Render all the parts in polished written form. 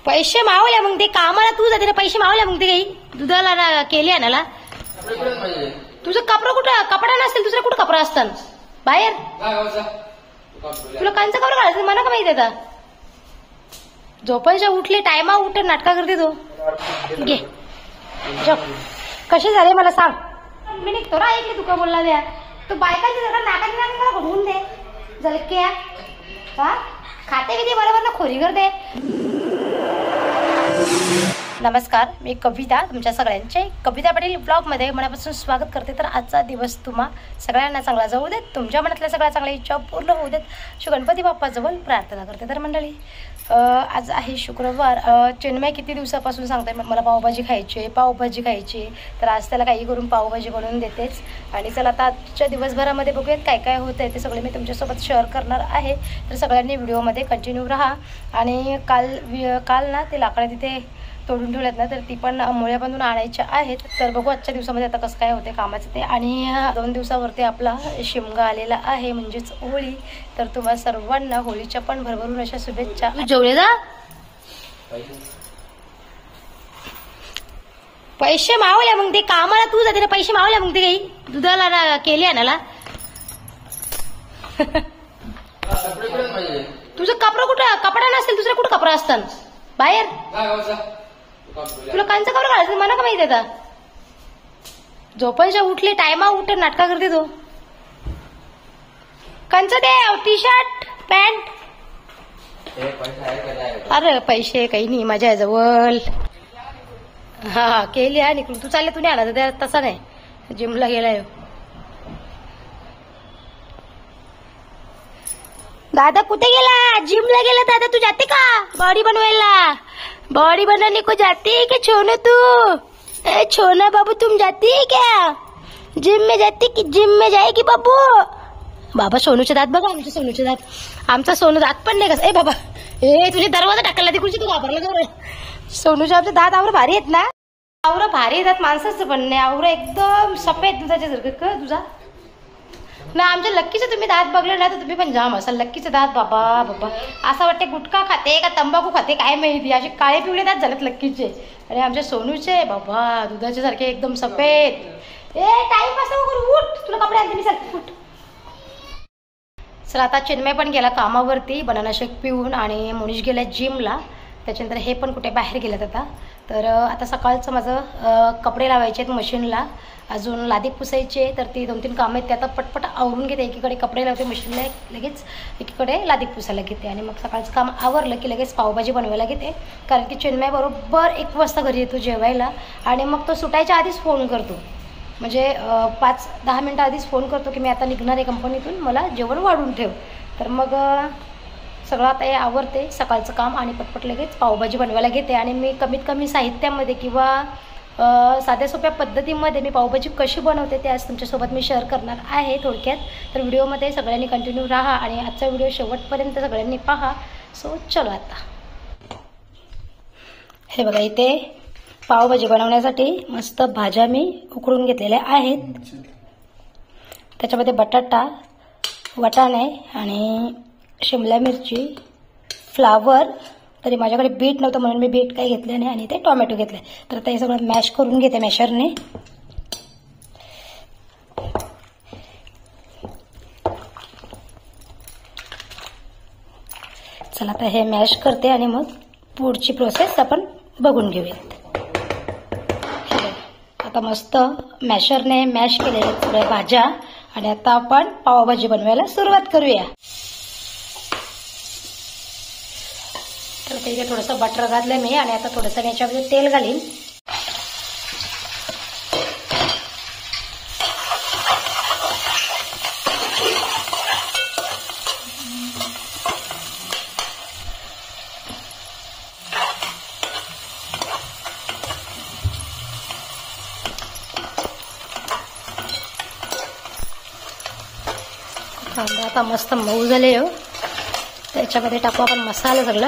पैसे मावले मग ते कामाला तू जाते ना, पैसे मावले मग ते काही दुधाला केली आणायला. तुझं कपडा कुठं, कपडा नसतील दुसरं कुठं कपडा असतं बाहेर. तुला कांचं कपडा घालायचं मला का माहिती आता. झोपायच्या उठले टायमा उठ नाटका करते तू. घे कसे झाले मला सांग. मी निघतो ना ऐकले तुका बोलला द्या तू बायकांची जरा नाकाची नाक मला घडवून दे झालं क्या. हा खाते किती बरोबर ना खोरी करते. नमस्कार, मी कविता तुमच्या सगळ्यांचे कविता पाटील ब्लॉगमध्ये मनापासून स्वागत करते. तर आजचा दिवस तुम्हा सगळ्यांना चांगला जाऊ देत, तुमच्या मनातल्या सगळ्या चांगल्या इच्छा पूर्ण होऊ देत, श्री गणपती बाप्पाजवळ प्रार्थना करते. तर मंडळी आज आहे शुक्रवार. चिन्मय किती दिवसापासून सांगते मला पावभाजी खायची आहे, पावभाजी खायची आहे. तर आज त्याला काही करून पावभाजी बनवून देतेच. आणि चला आता आजच्या दिवसभरामध्ये बघूयात काय काय होतं आहे ते सगळे मी तुमच्यासोबत शेअर करणार आहे. तर सगळ्यांनी व्हिडिओमध्ये कंटिन्यू राहा. आणि काल ना ते लाकडं तिथे तोडून ठेवल्यात ना, तर ती पण मुळ्या बांधून आणायच्या आहेत. तर बघू आजच्या दिवसामध्ये आता कसं काय होते कामाचं ते. आणि 2 दिवसावरती आपला शिमगा आलेला आहे म्हणजेच होळी. तर तुम्हा सर्वांना होळीच्या पण भरभरून अशा शुभेच्छा. तू जेवले ना पैसे मावले मग ते कामाला तू जाते ना, पैसे मावले मग ते काही दुधाला केली आणायला. तुझं कपडा कुठं, कपडा नसतील दुसरं कुठं कपडा असतं बाहेर. तुला कांचं कपडा घालायचं मला का माहिती आता. झोपायच्या उठले टायमा उठ नाटका करते तू. कंचं दे टी शर्ट पॅन्ट. अरे पैसे काही नाही माझ्याजवळ. हा केली आहे निघून तू चालले तुने आणा त्या तसा नाही जिमला गेलाय. दादा कुठे गेला. जिमला गेला दादा. तू जाते का बॉडी बनवायला. बॉडी बनाने को जाती है क्या छोना तू. ए छोना बाबू तुम जाती है क्या जिम में. जाती कि जिम में जाएगी बाबू. बाबा सोनूचे दात बघा आमचे सोनूचे दात. आमचा सोनू दात पण नाही कसं. ए बाबा ए तुझे दरवाजा टाकायला ती खुर्ची तू घाबरला का. सोनूचे आमचे दात आवरं भारी आहेत ना. आवरं भारी येतात माणसाचं पण नाही. आवरं एकदम सफेद दुधाच्या सारखं का तुझा ना. आमच्या लक्कीचे तुम्ही दात बघले ना तर तुम्ही पण जाम असाल. लक्कीचे दात बाबा बाबा असं वाटते गुटखा खाते का तंबाखू खाते काय माहिती. असे काळे पिवळे दात झालेत लक्कीचे. आणि आमच्या सोनूचे बाबा दुधाच्या सारखे एकदम सफेद. ए टाइम पास करू उठ तुला कपडे आणते मी सर उठ. चला आता चिन्मय पण गेला कामावरती बनाना शेक पिऊन आणि मोनिश गेला जिमला. त्याच्यानंतर हे पण कुठे बाहेर गेलेत आता. तर आता सकाळचं माझं कपडे लावायचे आहेत मशीनला. अजून लादी पुसायचे. तर ती 2-3 कामं आहेत ते आता पटपट आवरून घेते. एकीकडे कपडे लावते मशीनला लगेच एकीकडे लादी पुसायला घेते. आणि मग सकाळचं काम आवरलं की लगेच पावभाजी बनवायला घेते. कारण की चिन्मय बरोबर 1 वाजता घरी येतो जेवायला. आणि मग तो सुटायच्या आधीच फोन करतो. म्हणजे 5-10 मिनटं आधीच फोन करतो की मी आता निघणार आहे कंपनीतून मला जेवण वाढून ठेव. तर मग सगळं आता हे आवरते सकाळचं काम आणि पटपट लगेच पावभाजी बनवायला घेते. आणि मी कमीत कमी साहित्यामध्ये किंवा साध्या सोप्या पद्धतीमध्ये मी पावभाजी कशी बनवते ते आज तुमच्यासोबत मी शेअर करणार आहे थोडक्यात. तर व्हिडिओमध्ये सगळ्यांनी कंटिन्यू राहा आणि आजचा व्हिडिओ शेवटपर्यंत सगळ्यांनी पहा. सो चलो आता हे बघा इथे पावभाजी बनवण्यासाठी मस्त भाज्या मी उकडून घेतलेल्या आहेत. त्याच्यामध्ये बटाटा, वाटाणे आणि शिमला मिरची, फ्लावर. तरी माझ्याकडे बीट नव्हतं म्हणून मी बीट काही घेतले नाही. आणि ते टोमॅटो घेतले. तर आता हे सगळं मॅश करून घेते मॅशरने. चला आता हे मॅश करते आणि मग पुढची प्रोसेस आपण बघून घेऊयात. आता मस्त मॅशरने मॅश केलेल्या सगळ्या भाज्या. आणि आता आपण पावभाजी बनवायला सुरुवात करूया. तर इथे थोडंसं बटर घातलं मी. आणि आता थोडंसं याच्यामध्ये तेल घालीन. कांदा आता मस्त मऊ झाले हो. त्याच्यामध्ये टाकू आपण मसाला सगळं.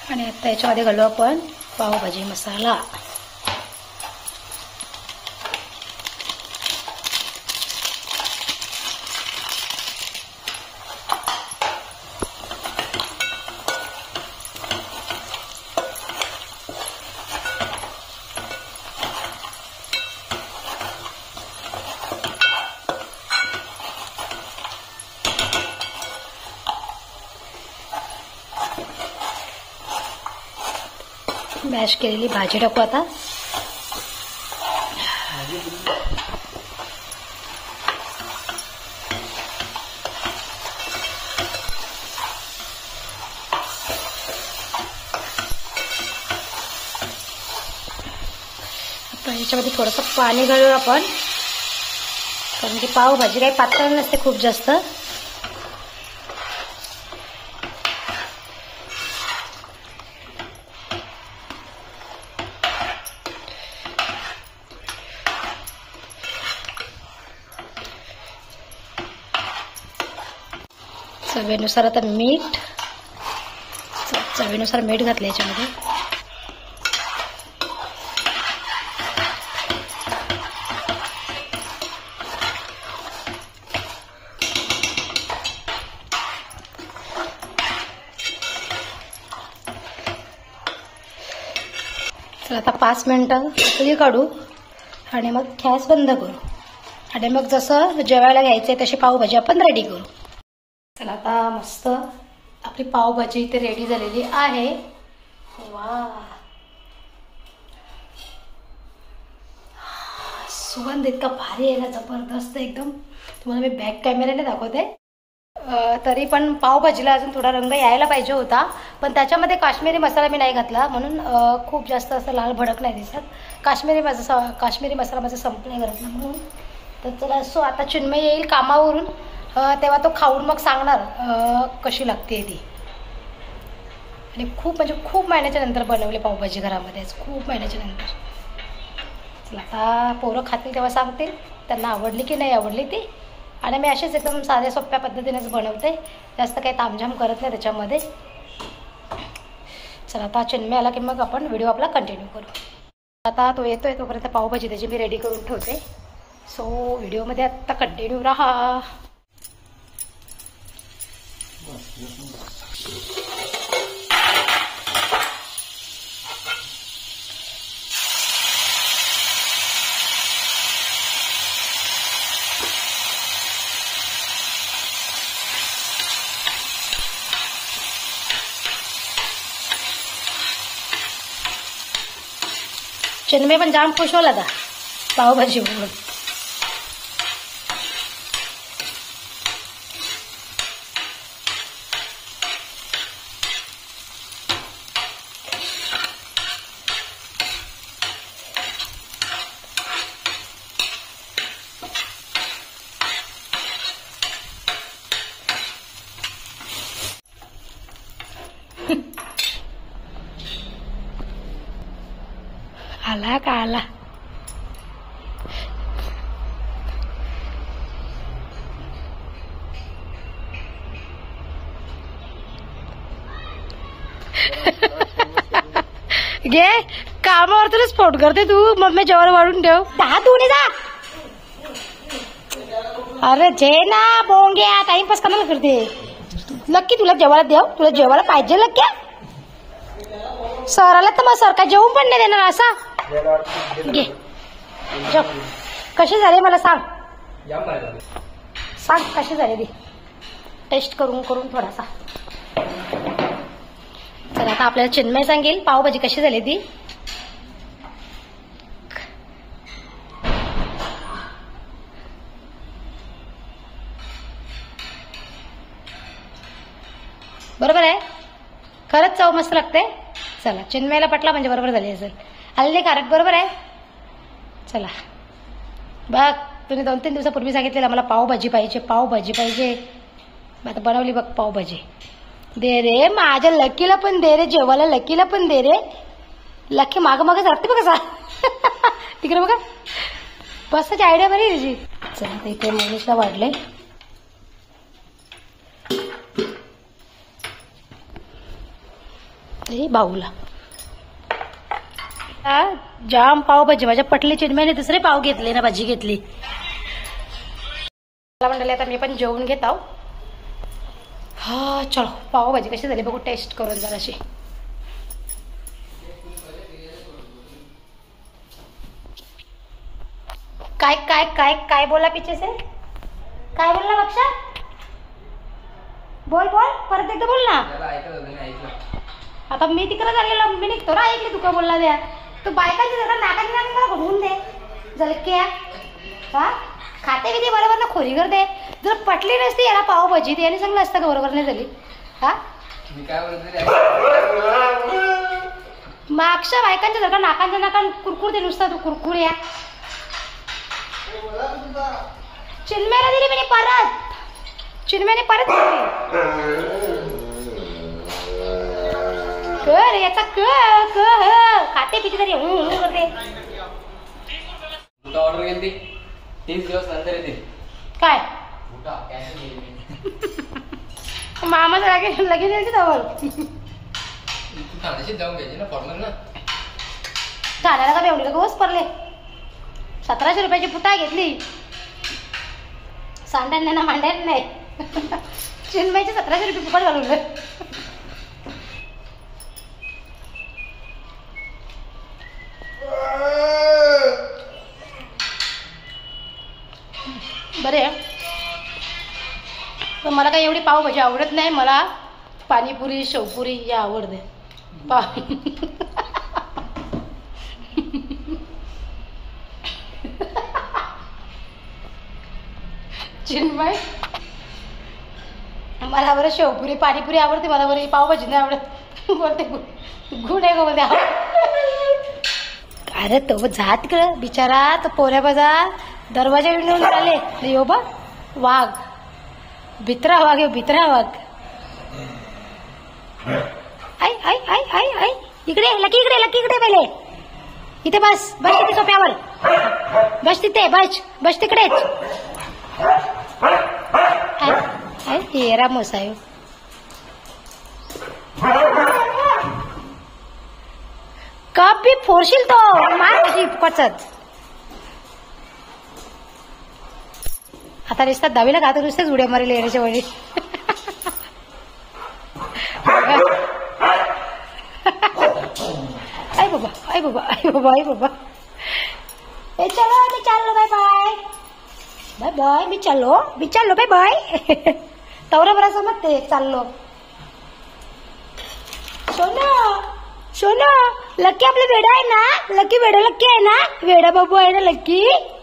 आणि आता याच्यामध्ये घालू आपण पावभाजी मसाला. मॅश केलेली भाजी टाकू आता. आता याच्यामध्ये थोडंसं पाणी घालू आपण, कारण की पावभाजी काही पातळ नसते खूप जास्त. चवीनुसार आता मीठ, चवीनुसार मीठ घातलं याच्यामध्ये. तर आता 5 मिनिटं उकळी काढू आणि मग गॅस बंद करू आणि मग जसं जेवायला घ्यायचंय तशी पावभाजी आपण रेडी करू. चला आता मस्त आपली पावभाजी इथे रेडी झालेली आहे. वा, सुगंध इतका भारी आहे ना, जबरदस्त एकदम. तुम्हाला मी बॅक कॅमेऱ्याने दाखवते. तरी पण पावभाजीला अजून थोडा रंग यायला पाहिजे होता, पण त्याच्यामध्ये काश्मीरी मसाला मी नाही घातला म्हणून खूप जास्त असं लाल भडक नाही दिसत. काश्मीरी मसाला माझा संपला घरातला म्हणून. तर चला, सो आता चिन्मय येईल कामावरून, तेव्हा तो खाऊन मग सांगणार कशी लागते ती. आणि खूप महिन्याच्या नंतर बनवले पावभाजी घरामध्ये, खूप महिन्याच्या नंतर. चला आता पोरं खातील तेव्हा सांगतील त्यांना आवडली की नाही आवडली ती. आणि मी असेच एकदम साध्या सोप्या पद्धतीनेच बनवते, जास्त काही तामझाम करत नाही त्याच्यामध्ये. चला आता चिन्मय आला की मग आपण व्हिडिओ आपला कंटिन्यू करू. आता तो येतोय तोपर्यंत पावभाजी त्याची मी रेडी करून ठेवते. सो व्हिडिओमध्ये आता कंटिन्यू राहा. चिन्मय पण जाम खुश होला था पावभाजी बघून. आला का आला. घे, कामावर तुला स्पोर्ट करते तू, मग मी जेवायला वाढून ठेव. तू नाही जा. अरे जे ना बोंग्या, टाइमपास कमाल करते. लक्की तुला जेवायला देव, तुला जेवायला पाहिजे लक्की. सर आला तर मग सर काय जेवून पण नाही देणार असा. घे जेव. कशी झाली मला सांग, सांग कशी झाली ती, टेस्ट करून थोडासा. चला आता आपल्याला चिन्मय सांगेल पावभाजी कशी झाली ती. बरोबर आहे, खरंच चव मस्त लागते. चला चिन्मयला पटला म्हणजे बरोबर झाली असेल. आलेले कारक बरोबर आहे. चला बघ, तुम्ही 2-3 दिवसापूर्वी सांगितलेलं मला पावभाजी पाहिजे. आता बनवली बघ पावभाजी. दे रे माझ्या लकीला पण दे रे जेवायला, लकीला पण दे रे. लकी मागं सरते बघ कसा. तिकडे बघा, बसाची आयडिया बरी तुझी. चला आता इथे मनीषला वाढले. घातली बाऊला. जाम पावभाजी माझ्या पटली. चिन्मयने दुसरे पाव घेतले ना, भाजी घेतली. मला म्हणले आता मी पण जेवून घेत आहो. हा चलो, पावभाजी कशी झाली बघू, टेस्ट करून जराशी. काय काय काय काय बोला पिछे से, काय बोलला बक्षा? बोल बोल, परत एकदा बोल ना. आता मी तिकडे झालेलो, मी निघतो ना, ऐकली तुका बोलला द्या. तू बायकाची जरा नाकाची नाकी मला घडवून दे झालं क्या. हा खाते किती बरोबर ना, खोरी कर दे. जर पटली नसती याला पावभाजी ते आणि सांगलं असतं का बरोबर नाही झाली. हा मागच्या बायकांच्या जर का नाकांच्या नाकान कुरकुरते नुसता तू कुरकुर या. चिन्मयला दिली मी परत, चिन्मयने परत कर याचा क खाते पिते तरी करते. ऑर्डर केली 30 दिवस नंतर येते काय मामाचं लगेच येते जवळ. ठाण्याशी जाऊन घ्यायची ना फॉर्मल ना. ठाण्याला का बेवडीला गोस पडले. 1700 रुपयाची पुता घेतली. सांड्यान नाही ना मांड्यान नाही. चिन्मयचे 1700 रुपये फुकट घालून. बरे पण मला काही एवढी पावभाजी आवडत नाही. मला पाणीपुरी शेवपुरी या आवडते. चिन्मय मला बरं शेवपुरी पाणीपुरी आवडते, मला बरं पावभाजी नाही आवडत. बोलते गुण आहे का बोलते. अरे तो जात ग बिचारा, तो पोऱ्या बाजार दरवाजा विंडून आले. यो बा वाघ, भित्रा वाघ, यो भित्रा वाघ. आई आई आई आई आई इकडे लकी, इकडे लकी, इकडे पहिले इथे बस. बस तिथे सोप्यावर बस, तिथे बस, बस तिकडेच. तेरा मोसायो कप बी फोडशील तो मार कशी कचत. आता नुसतात दहावीला घातो, नुसतेच उड्या मारले येण्याच्या वळी. आई बाबा आई बाबा आई बाबा आई बाबा. ए चलो मी चाललो, बाय बाय बाय बाय. मी चाललो बाय बाय. तवरा बरा समजते चाललो. सोना सोना लक्की आपले वेडा आहे ना, लक्की वेडा लक्की आहे ना, वेडा बाबू आहे ना लक्की.